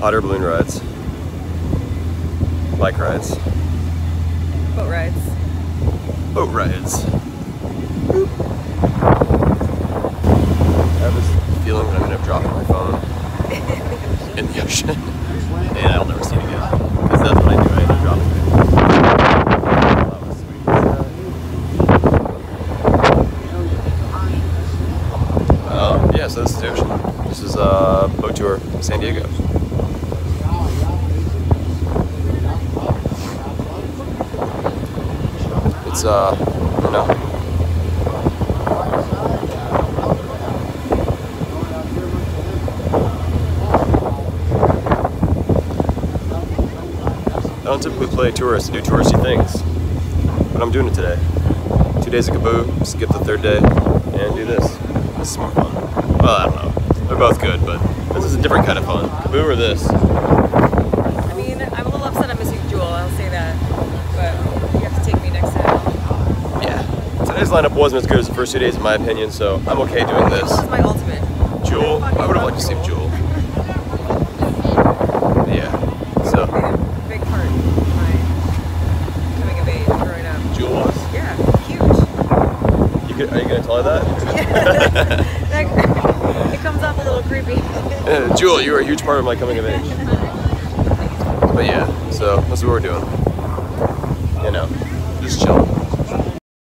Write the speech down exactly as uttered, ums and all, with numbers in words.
Hot air balloon rides. Bike rides. Boat rides. Boat rides. Boop. I have this feeling that I'm gonna drop my phone in the ocean, and I'll never see it again. Because that's what I do. I end up dropping it. That was sweet. Uh, yeah, so this is the ocean. This is a uh, boat tour San Diego. It's uh, you know. I don't typically play tourists and do touristy things, but I'm doing it today. Two days of Kaboo, skip the third day, and do this. This is more fun. Well, I don't know. They're both good, but this is a different kind of fun. Kaboo or this? I mean, I'm a little upset I'm missing Jewel, I'll say that. But you have to take me next time. Yeah. Today's lineup wasn't as good as the first two days in my opinion, so I'm okay doing this. Jewel is my ultimate. Jewel? I would have liked to see Jewel. Yeah. So. Big part of my coming of age growing up. Jewel was? Yeah, huge. You could, are you going to tell her that? Yeah. It comes off a little creepy. Uh, Jewel, you were a huge part of my coming of age. But yeah, so that's what we're doing. You know, just chilling.